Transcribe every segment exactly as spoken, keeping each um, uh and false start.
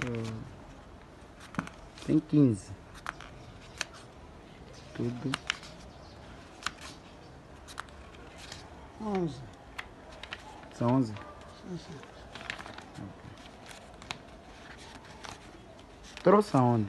Tem quinze. Tudo. onze. São onze? Sim, sim. Trouxe aonde?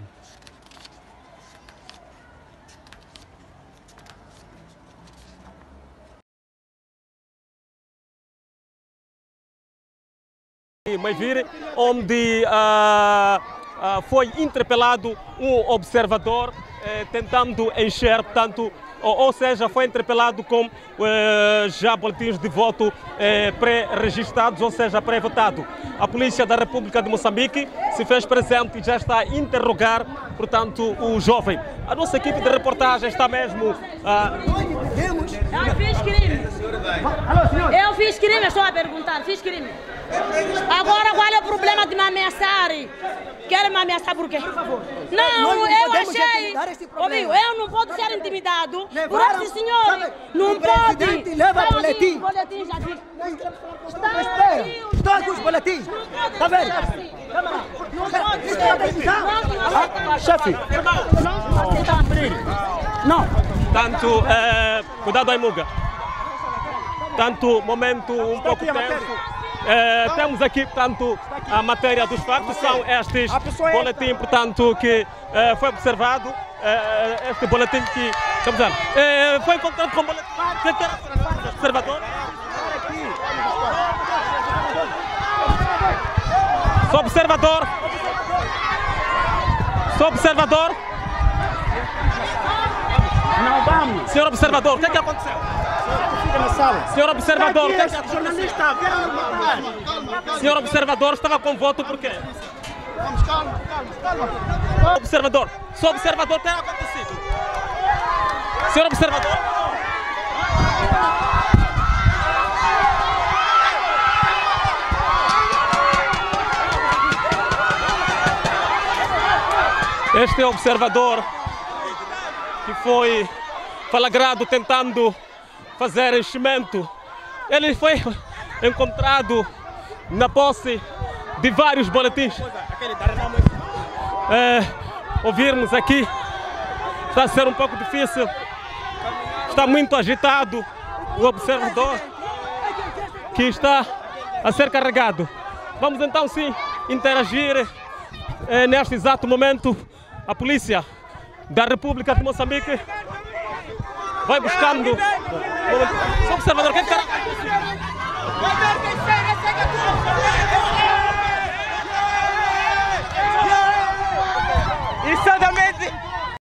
Maivire, onde uh, uh, foi interpelado um observador uh, tentando encher, portanto, ou, ou seja, foi interpelado com uh, já boletins de voto uh, pré-registrados, ou seja, pré-votado. A Polícia da República de Moçambique se fez presente e já está a interrogar, portanto, o jovem. A nossa equipe de reportagem está mesmo... Uh... Eu fiz crime. Eu fiz crime, estou a perguntar, fiz crime. Agora qual é o problema de me ameaçar? Querem me ameaçar por quê? Não, eu achei. Amigo, eu não posso ser intimidado por esse senhor. Não pode. Leva boletim. Boletim já vi. Espera. Todos os boletins. Está vendo? Chefe. Não. Tanto, é, cuidado aí, Muga. Tanto momento um pouco tenso. É, temos aqui, portanto, a matéria dos factos, são estes boletins, portanto, que é, foi observado, é, este boletim que, estamos vendo, é, foi encontrado com boletim, que era observador. Sou observador. Sou observador. Não vamos. Senhor observador, o que é que aconteceu? Senhor observador, o que é que aconteceu? Senhor observador, estava com voto por quê? Vamos, calma, calma, calma. Observador, sou observador, o que era acontecido? Senhor observador. Este é o observador que foi flagrado tentando fazer enchimento. Ele foi encontrado na posse de vários boletins. É, ouvirmos aqui está a ser um pouco difícil. Está muito agitado o observador que está a ser carregado. Vamos então sim interagir é, neste exato momento. A polícia da República de Moçambique vai buscando. Sou observador, o que é que está acontecendo?